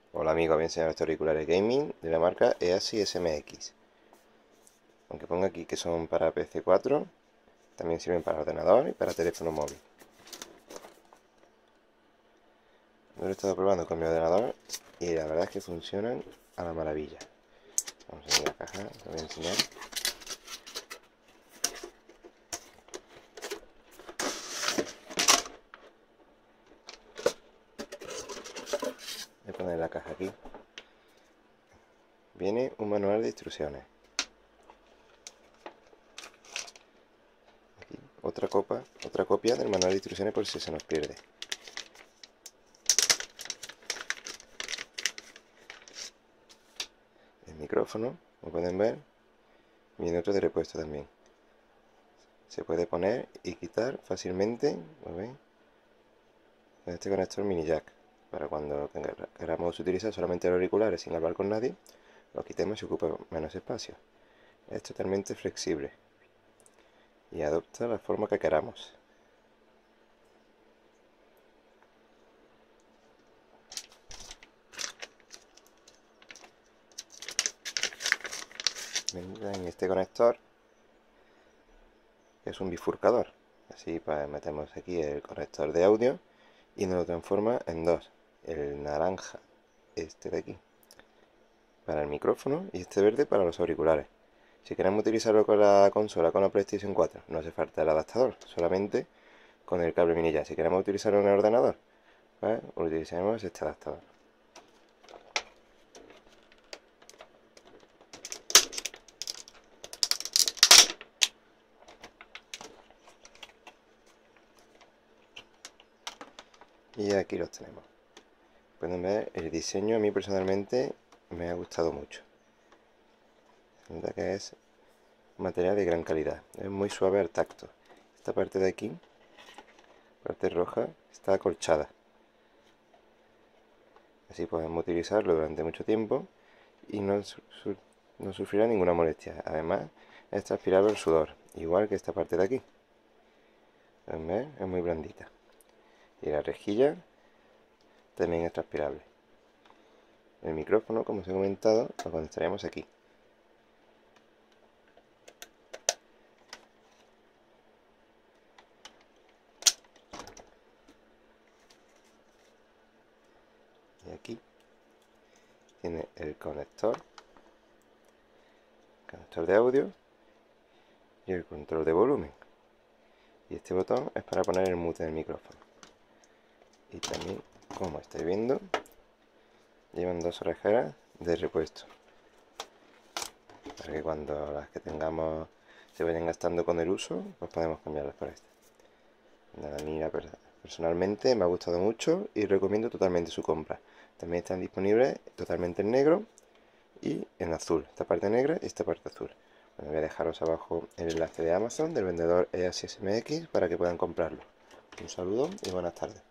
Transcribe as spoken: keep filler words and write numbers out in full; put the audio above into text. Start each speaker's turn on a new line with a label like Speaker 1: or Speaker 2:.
Speaker 1: Hola amigos, voy a enseñar estos auriculares gaming de la marca Easy S M X. Aunque ponga aquí que son para P C cuatro, también sirven para ordenador y para teléfono móvil. Yo lo he estado probando con mi ordenador y la verdad es que funcionan a la maravilla. Vamos a ver la caja, lo voy a enseñar. Voy a poner la caja aquí. Viene un manual de instrucciones. Aquí, otra copa, otra copia del manual de instrucciones por si se nos pierde. El micrófono, como pueden ver, viene otro de repuesto también. Se puede poner y quitar fácilmente, ¿lo ven? Con este conector mini jack, para cuando queramos utilizar solamente los auriculares sin hablar con nadie, lo quitemos y ocupa menos espacio. Es totalmente flexible y adopta la forma que queramos. En este conector, que es un bifurcador, así pues metemos aquí el conector de audio y nos lo transforma en dos: el naranja, este de aquí, para el micrófono, y este verde para los auriculares. Si queremos utilizarlo con la consola, con la PlayStation cuatro, no hace falta el adaptador, solamente con el cable mini jack. Si queremos utilizarlo en el ordenador, pues utilizaremos este adaptador. Y aquí los tenemos. Pueden ver, el diseño a mí personalmente me ha gustado mucho. La verdad que es un material de gran calidad. Es muy suave al tacto. Esta parte de aquí, parte roja, está acolchada. Así podemos utilizarlo durante mucho tiempo y no, su no sufrirá ninguna molestia. Además, es transpirable el sudor, igual que esta parte de aquí. ¿Pueden ver? Es muy blandita. Y la rejilla también es transpirable. El micrófono, como os he comentado, lo conectaremos aquí. Y aquí tiene el conector, conector de audio y el control de volumen. Y este botón es para poner el mute del micrófono. Y también, como estáis viendo, llevan dos orejeras de repuesto, para que cuando las que tengamos se vayan gastando con el uso, pues podemos cambiarlas por esta. Nada, a mí personalmente me ha gustado mucho y recomiendo totalmente su compra. También están disponibles totalmente en negro y en azul, esta parte negra y esta parte azul. Bueno, voy a dejaros abajo el enlace de Amazon del vendedor Easy S M X para que puedan comprarlo. Un saludo y buenas tardes.